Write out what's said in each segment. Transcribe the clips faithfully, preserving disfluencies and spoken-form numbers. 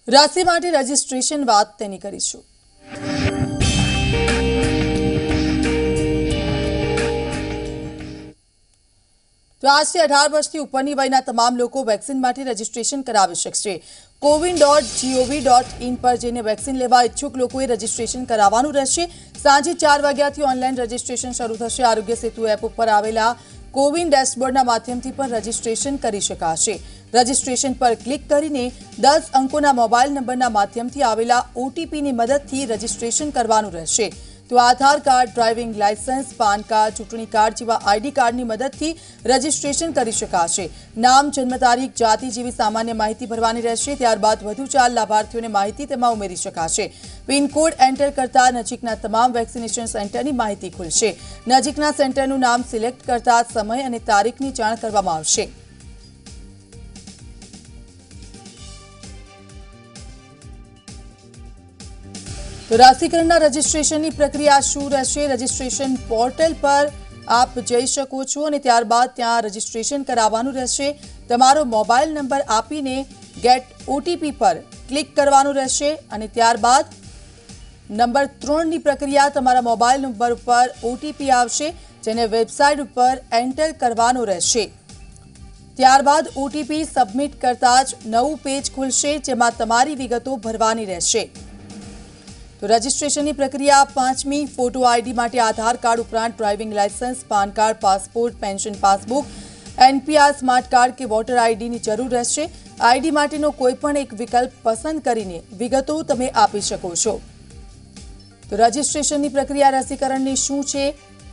રસી માટે રજીસ્ટ્રેશન વાત તેની કરીશું। તો આજથી અઢાર વર્ષથી ઉપરની વયના તમામ લોકો વેક્સિન માટે રજીસ્ટ્રેશન કરાવી શકશે। CoWIN dot G O V dot in પર જઈને વેક્સિન લેવા ઈચ્છુક લોકોએ રજીસ્ટ્રેશન કરાવવાનું રહેશે। સાંજે ચાર વાગ્યાથી ઓનલાઈન રજીસ્ટ્રેશન શરૂ થશે। આરોગ્ય સેતુ એપ ઉપર આવેલા કોવિન ડેશબોર્ડના માધ્યમથી પણ રજીસ્ટ્રેશન કરી શકાશે। રજીસ્ટ્રેશન પર ક્લિક કરીને દસ અંકોના મોબાઈલ નંબરના માધ્યમથી આવેલા ઓટીપીની મદદથી રજીસ્ટ્રેશન કરવાનું રહેશે। તો Aadhaar card, driving licence, PAN card, ચૂંટણી કાર્ડ જેવા આઈડી કાર્ડની મદદથી રજીસ્ટ્રેશન કરી શકાશે। નામ, જન્મ તારીખ, જાતિ જેવી સામાન્ય માહિતી ભરવાની રહેશે। ત્યારબાદ વધુ ચાર લાભાર્થીઓને માહિતી તેમાં ઉમેરી શકાશે। પિનકોડ એન્ટર કરતા નજીકના તમામ વેક્સિનેશન સેન્ટરની માહિતી ખુલશે। નજીકના સેન્ટરનું નામ સિલેક્ટ કરતા સમય અને તારીખની જાણ કરવામાં આવશે। તો રસીકરણના રજીસ્ટ્રેશનની પ્રક્રિયા શું રહેશે? રજીસ્ટ્રેશન પોર્ટલ પર આપ જઈ શકો છો અને ત્યારબાદ ત્યાં રજીસ્ટ્રેશન કરાવવાનું રહેશે। તમારો મોબાઈલ નંબર આપીને ગેટ ઓટીપી પર ક્લિક કરવાનું રહેશે અને ત્યારબાદ નંબર ત્રણની પ્રક્રિયા તમારા મોબાઈલ નંબર ઉપર ઓટીપી આવશે જેને વેબસાઇટ ઉપર એન્ટર કરવાનો રહેશે। ત્યારબાદ ઓટીપી સબમિટ કરતા જ નવું પેજ ખુલશે જેમાં તમારી વિગતો ભરવાની રહેશે। તો રજીસ્ટ્રેશનની પ્રક્રિયા પાંચમી ફોટો આઈડી માટે આધાર કાર્ડ ઉપરાંત driving licence, PAN card, passport, pension passbook, NPR smart card કે વોટર આઈડીની જરૂર રહેશે। આઈડી માટેનો કોઈપણ એક વિકલ્પ પસંદ કરીને વિગતો તમે આપી શકો છો। તો રજીસ્ટ્રેશનની પ્રક્રિયા રસીકરણની શું છે?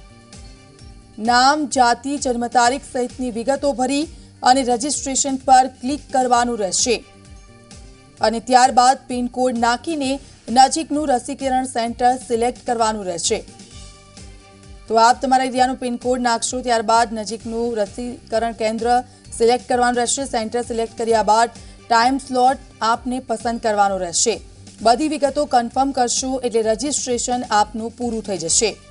નામ, જાતિ, જન્મ તારીખ સહિતની વિગતો ભરી અને રજીસ્ટ્રેશન પર ક્લિક કરવાનું રહેશે અને ત્યારબાદ પિનકોડ નાખીને નજીકનું રસીકરણ સેન્ટર સિલેક્ટ કરવાનું રહેશે। તો આપ તમારા એરિયાનું પિનકોડ નાખશો, ત્યારબાદ નજીકનું રસીકરણ કેન્દ્ર સિલેક્ટ કરવાનું રહેશે। સેન્ટર સિલેક્ટ કર્યા બાદ ટાઈમ સ્લોટ આપને પસંદ કરવાનો રહેશે। બધી વિગતો કન્ફર્મ કરશો એટલે રજીસ્ટ્રેશન આપનું પૂરું થઈ જશે।